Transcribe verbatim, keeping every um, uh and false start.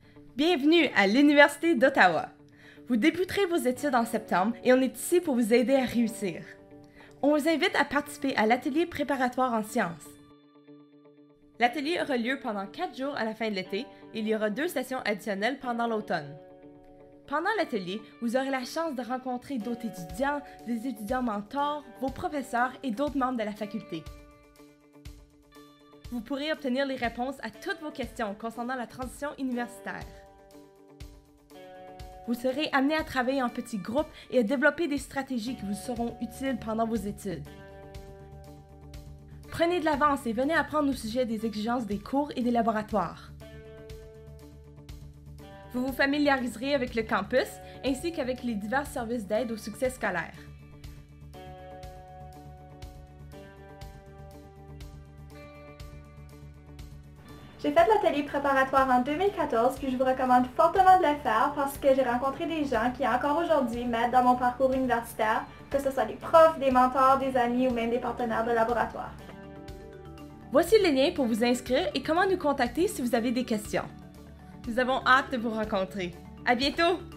Bienvenue à l'Université d'Ottawa. Vous débuterez vos études en septembre et on est ici pour vous aider à réussir. On vous invite à participer à l'atelier préparatoire en sciences. L'atelier aura lieu pendant quatre jours à la fin de l'été et il y aura deux sessions additionnelles pendant l'automne. Pendant l'atelier, vous aurez la chance de rencontrer d'autres étudiants, des étudiants mentors, vos professeurs et d'autres membres de la faculté. Vous pourrez obtenir les réponses à toutes vos questions concernant la transition universitaire. Vous serez amené à travailler en petits groupes et à développer des stratégies qui vous seront utiles pendant vos études. Prenez de l'avance et venez apprendre au sujet des exigences des cours et des laboratoires. Vous vous familiariserez avec le campus ainsi qu'avec les divers services d'aide au succès scolaire. J'ai fait l'atelier préparatoire en deux mille quatorze, puis je vous recommande fortement de le faire parce que j'ai rencontré des gens qui encore aujourd'hui m'aident dans mon parcours universitaire, que ce soit des profs, des mentors, des amis ou même des partenaires de laboratoire. Voici les liens pour vous inscrire et comment nous contacter si vous avez des questions. Nous avons hâte de vous rencontrer. À bientôt!